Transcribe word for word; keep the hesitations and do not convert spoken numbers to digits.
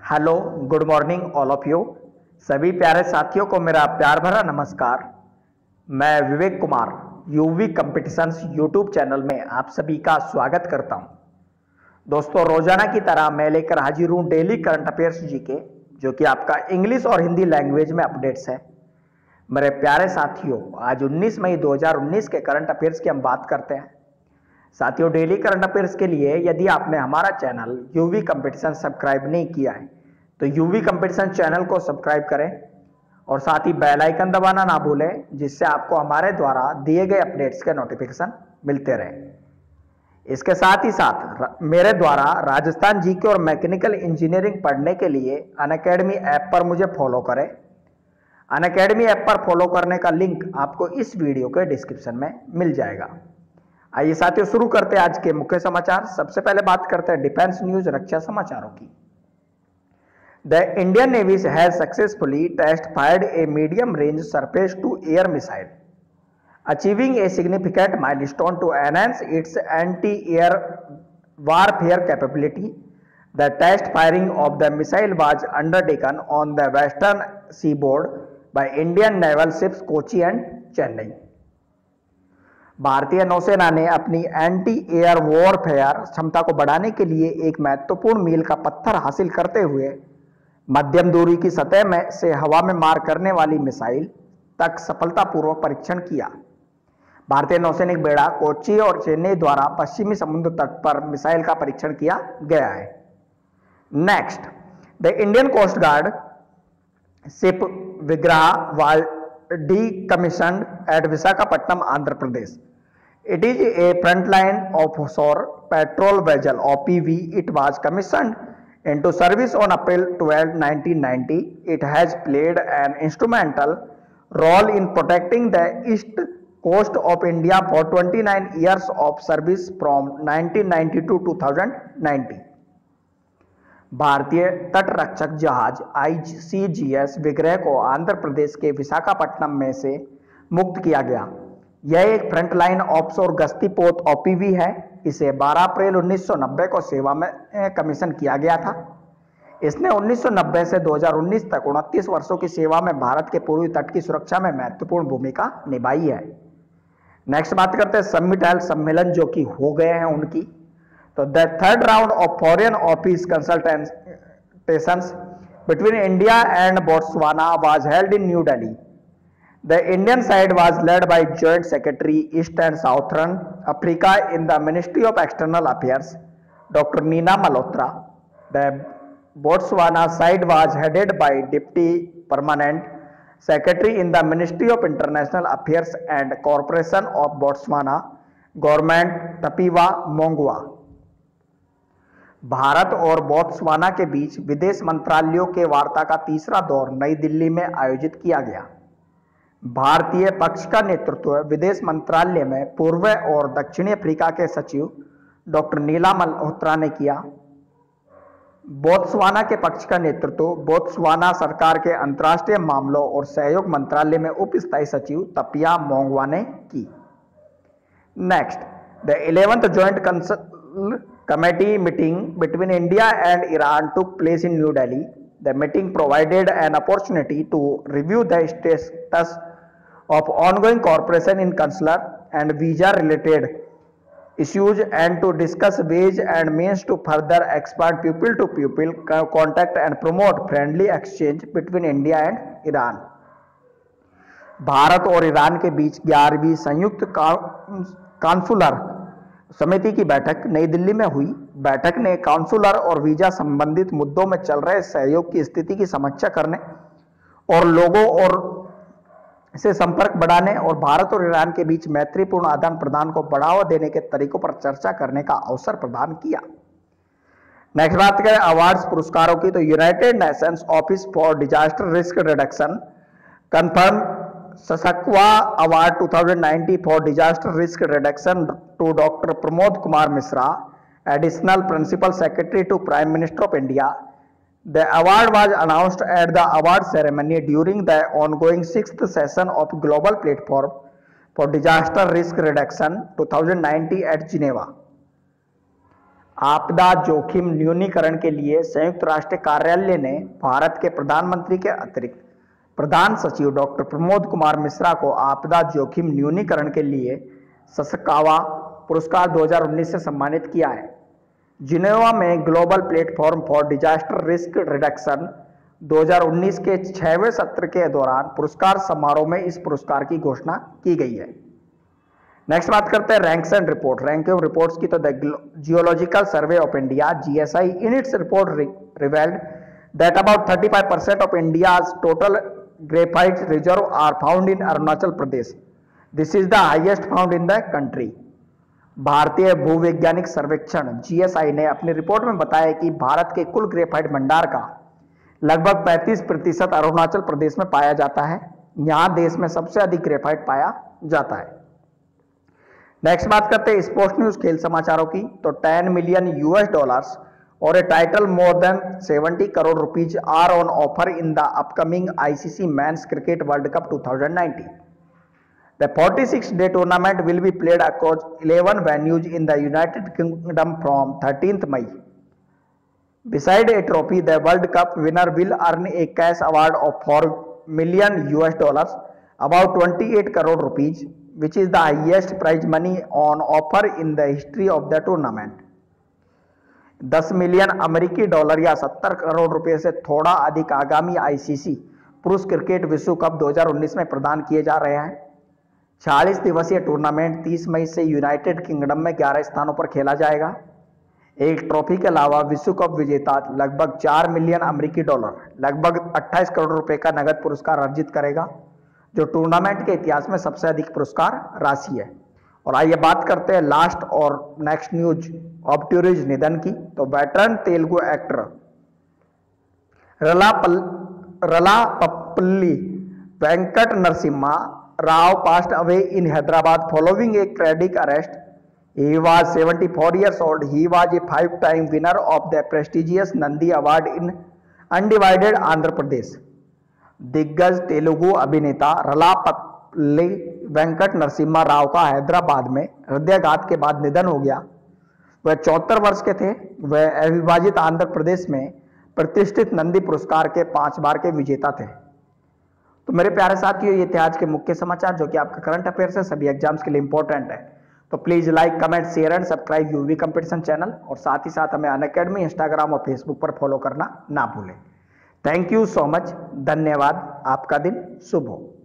Hello, good morning all of you. सभी प्यारे साथियों को मेरा प्यार भरा नमस्कार। मैं Vivek Kumar UV competitions YouTube channel में आप सभी का स्वागत करता हूं। दोस्तों, रोजाना की तरह मैं लेकर हाजिर हूं डेली करंट अफेयर्स जीके, जो कि आपका इंग्लिश और हिंदी लैंग्वेज में अपडेट्स है। मेरे प्यारे साथियों, आज उन्नीस मई दो हज़ार उन्नीस के करंट अफेयर्स की हम बात करते हैं। साथियों, डेली करंट अफेयर्स के लिए यदि आपने हमारा चैनल यूवी कंपटीशन सब्सक्राइब नहीं किया है तो यूवी कंपटीशन चैनल को सब्सक्राइब करें और साथ ही बेल आइकन दबाना ना भूलें, जिससे आपको हमारे द्वारा दिए गए अपडेट्स के नोटिफिकेशन मिलते रहें। इसके साथ ही साथ मेरे द्वारा राजस्थान जीके और मैकेनिकल इंजीनियरिंग पढ़ने के लिए अनअकैडमी ऐप पर मुझे फॉलो करें। अनअकैडमी ऐप पर फॉलो करने का लिंक आपको इस वीडियो के डिस्क्रिप्शन में मिल जाएगा। आइए साथियों, शुरू करते हैं आज के मुख्य समाचार। सबसे पहले बात करते हैं डिफेंस न्यूज, रक्षा समाचारों की। The Indian Navy has successfully test fired a medium range surface to air missile, achieving a significant milestone to enhance its anti-air warfare capability. The test firing of the missile was undertaken on the western seaboard by Indian naval ships Kochi and Chennai. भारतीय नौसेना ने अपनी anti air warfare क्षमता को बढ़ाने के लिए एक महत्वपूर्ण मील का पत्थर हासिल करते हुए मध्यम दूरी की सतह में से हवा में मार करने वाली मिसाइल तक सफलतापूर्वक परीक्षण किया। भारतीय नौसैनिक बेड़ा कोच्चि और चेन्नई द्वारा पश्चिमी समुद्र तट पर मिसाइल का परीक्षण किया गया है। Next, the Indian coast guard ship Vigraha was decommissioned at Visakhapatnam, Andhra Pradesh. It is a frontline offshore patrol vessel O P V. It was commissioned into service on April twelfth, nineteen ninety. It has played an instrumental role in protecting the east coast of India for twenty-nine years of service from nineteen ninety-two to twenty nineteen. भारतीय तटरक्षक जहाज आई सी G S विग्रह को आंध्र प्रदेश के विशाखापट्टनम में से मुक्त किया गया। यह एक फ्रंटलाइन ऑफशोर गश्ती पोत ओ पी वी है। इसे बारह अप्रैल उन्नीस सौ नब्बे को सेवा में कमीशन किया गया था। इसने उन्नीस सौ नब्बे से दो हज़ार उन्नीस तक उनतीस वर्षों की सेवा में भारत के पूर्वी तट की सुरक्षा में महत्वपूर्ण भूमिका निभाई है। नेक्स्ट बात करते हैं समिट हेल्थ सम्मेलन जो कि हो गए हैं उनकी। तो the third round of foreign office consultations between India and Botswana was held in New Delhi. The Indian side was led by joint secretary east and southern Africa in the ministry of external affairs doctor Neena Malhotra. The Botswana side was headed by deputy permanent secretary in the ministry of international affairs and corporation of Botswana government Tapiwa Mongwa. Bharat और Botswana के बीच विदेश मंत्रालयों के वार्ता का तीसरा दौर नई दिल्ली में आयोजित किया गया। भारतीय पक्ष का नेतृत्व विदेश मंत्रालय में पूर्व और दक्षिणी अफ्रीका के सचिव डॉक्टर नीला मल्होत्रा ने किया। बोत्सवाना के पक्ष का नेतृत्व बोत्सवाना सरकार के अंतर्राष्ट्रीय मामलों और सहयोग मंत्रालय में उप स्थायी सचिव तपिया मोंगवा ने की। Next, the eleventh joint consul Committee meeting between India and Iran took place in New Delhi. The meeting provided an opportunity to review the status of ongoing cooperation in consular and visa-related issues and to discuss ways and means to further expand pupil-to-pupil contact and promote friendly exchange between India and Iran. Bharat और Iran के बीच ग्यारहवीं संयुक्त consular समिति की बैठक नई दिल्ली में हुई। बैठक ने काउंसुलर और वीजा संबंधित मुद्दों में चल रहे सहयोग की स्थिति की समीक्षा करने और लोगों और से संपर्क बढ़ाने और भारत और ईरान के बीच मैत्रीपूर्ण आदान प्रदान को बढ़ावा देने के तरीकों पर चर्चा करने का अवसर प्रदान किया। नेक्स्ट बात करें अवार्ड्स पुरस्कारों की। तो United Nations office for disaster risk reduction confirm Sasakawa award two thousand ninety for disaster risk reduction to doctor Pramod Kumar Mishra, additional principal secretary to prime minister of India. The award was announced at the award ceremony during the ongoing sixth session of global platform for disaster risk reduction two thousand ninety eight Geneva. आपदा जोखिम न्यूनीकरण के लिए संयुक्त राष्ट्र कार्यालय ने भारत के प्रधानमंत्री के अतिरिक्त प्रधान सचिव डॉक्टर प्रमोद कुमार मिश्रा को आपदा जोखिम न्यूनीकरण के लिए ससकावा पुरस्कार दो हज़ार उन्नीस से सम्मानित किया है। जिनेवा में global platform for disaster risk reduction दो हज़ार उन्नीस के छठवें सत्र के दौरान पुरस्कार समारोह में इस पुरस्कार की घोषणा की गई है। नेक्स्ट बात करते हैं ranks and report ranking reports की। तो the geological survey of India GSI in its report revealed that about thirty five percent of India's total graphite reserve are found in Arunachal Pradesh. This is the highest found in the country. भारतीय भूवैज्ञानिक सर्वेक्षण GSI ने अपनी report में बताया कि भारत के कुल ग्रेफाइट भंडार का लगभग पैंतीस प्रतिशत अरुणाचल प्रदेश में पाया जाता है। यहां देश में सबसे अधिक ग्रेफाइट पाया जाता है। नेक्स्ट बात करते हैं स्पोर्ट्स न्यूज खेल समाचारों की। तो टेन मिलियन यूएस डॉलर्स और a title more than seventy crore rupees are on offer in the upcoming ICC men's cricket world cup twenty nineteen. The forty-six day tournament will be played across eleven venues in the United Kingdom from thirteenth May. Beside a trophy, the World Cup winner will earn a cash award of four million U S dollars, about twenty-eight crore rupees, which is the highest prize money on offer in the history of the tournament. दस million अमेरिकी dollar या सत्तर करोड़ रुपए से थोड़ा अधिक आगामी ICC पुरुष क्रिकेट विश्व कप दो हज़ार उन्नीस में प्रदान किए जा रहे हैं। छियालीस दिवसीय टूर्नामेंट तीस मई से यूनाइटेड किंगडम में ग्यारह स्थानों पर खेला जाएगा। एक ट्रॉफी के अलावा विश्व कप विजेता लगभग चार मिलियन अमेरिकी डॉलर लगभग अट्ठाईस करोड़ रुपए का नगद पुरस्कार अर्जित करेगा, जो टूर्नामेंट के इतिहास में सबसे अधिक पुरस्कार राशि है। और आइए बात करते हैं लास्ट और नेक्स्ट न्यूज ऑब्ट्यूरिज निधन की। तो वेटरन तेलुगु एक्टर रलापल Rallapalli Venkata Narasimha Rao passed away in Hyderabad following a cardiac arrest. He was seventy-four years old. He was a five-time winner of the prestigious Nandi Award in Undivided Andhra Pradesh. दिग्गज तेलुगु अभिनेता रलापल्ली वेंकट नरसिम्हा राव का हैदराबाद में हृदयाघात के बाद निधन हो गया। वह चौहत्तर वर्ष के थे। वह अविभाजित आंध्र प्रदेश में प्रतिष्ठित नंदी पुरस्कार के पांच बार के विजेता थे। तो मेरे प्यारे साथियों, ये थे आज के मुख्य समाचार जो कि आपका करंट अफेयर्स है, सभी एग्जाम्स के लिए इंपॉर्टेंट है। तो please like, comment, share and subscribe UV competition channel, और साथ ही साथ हमें अनअकैडमी इंस्टाग्राम और फेसबुक पर फॉलो करना ना भूलें। Thank you so much. धन्यवाद। आपका दिन शुभ हो।